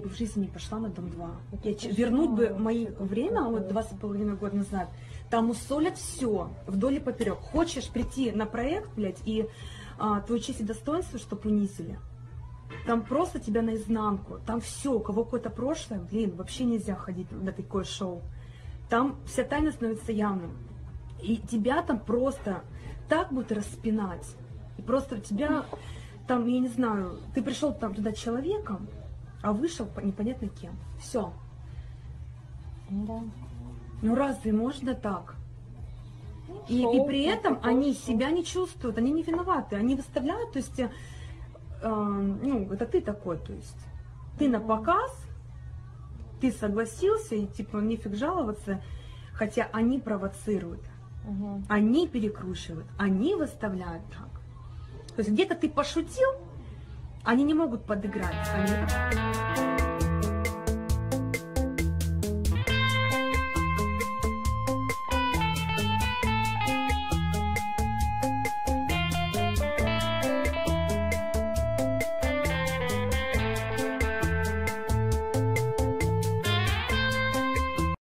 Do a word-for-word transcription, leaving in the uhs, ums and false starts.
в жизни не пошла на Дом два. Я ч- вернуть бы мои время, вот два с половиной года назад, там усолят все вдоль и поперек. Хочешь прийти на проект, блядь, и а, твою честь и достоинство, чтобы унизили? Там просто тебя наизнанку. Там все, у кого какое-то прошлое, блин, вообще нельзя ходить на такое шоу. Там вся тайна становится явным. И тебя там просто так будут распинать. И просто тебя там, я не знаю, ты пришел там туда человеком, а вышел непонятно кем. Все. Да. Ну разве можно так? И, Шоу, и при этом такое они шоу. себя не чувствуют, они не виноваты, они выставляют, то есть, э, э, ну, это ты такой, то есть, ты на показ, ты согласился, и типа нефиг жаловаться, хотя они провоцируют, Мгм. они перекручивают, они выставляют так. То есть где-то ты пошутил, они не могут подыграть, они